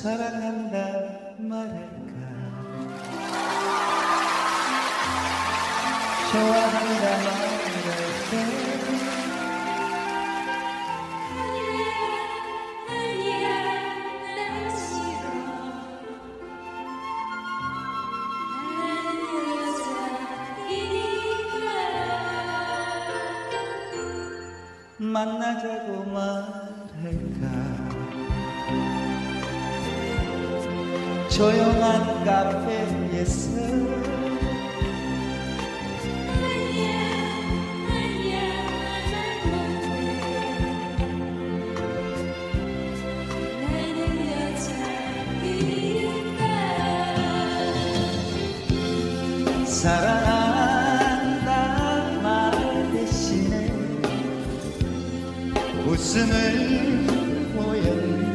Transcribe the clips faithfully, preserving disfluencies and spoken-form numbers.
사랑한다 말할까 좋아한다 말할까 아니야 난 싫어 나는 여자이니까 만나자고 말할까 조용한 카페에서 아니야 아니야 난 못해 나는 여자이니까 사랑한다 말 대신에 웃음을 보였는데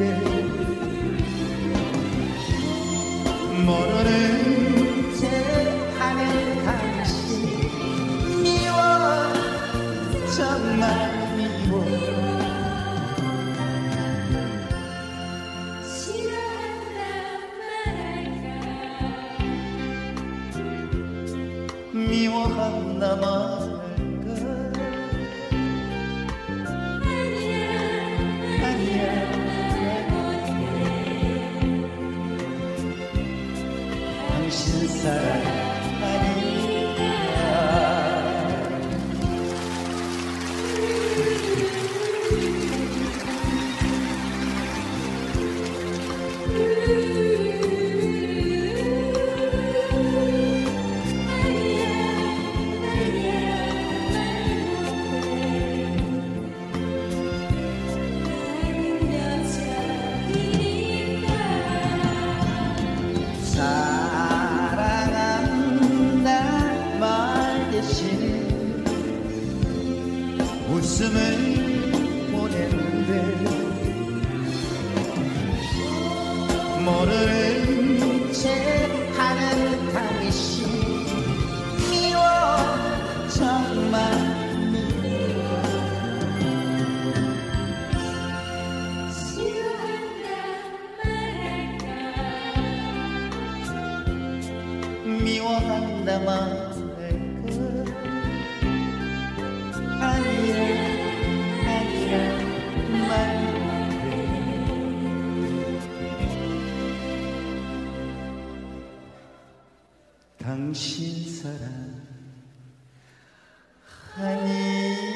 모르는 채 하는 당신 미워 정말 미워 싫어한다 말할까 미워한다 말할까 아니야 당신 사랑 아니야 사랑한다 말 대신에 웃음을 보냈는데 모르는 채 하는 당신 미워 정말 미워 싫어한다 말할까 미워한다 말할까 아니야 아니야 말해 당신 사랑 아니야